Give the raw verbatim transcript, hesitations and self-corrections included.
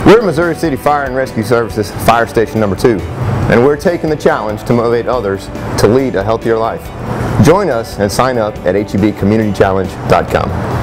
We're Missouri City Fire and Rescue Services Fire Station number two, and we're taking the challenge to motivate others to lead a healthier life. Join us and sign up at H E B community challenge dot com.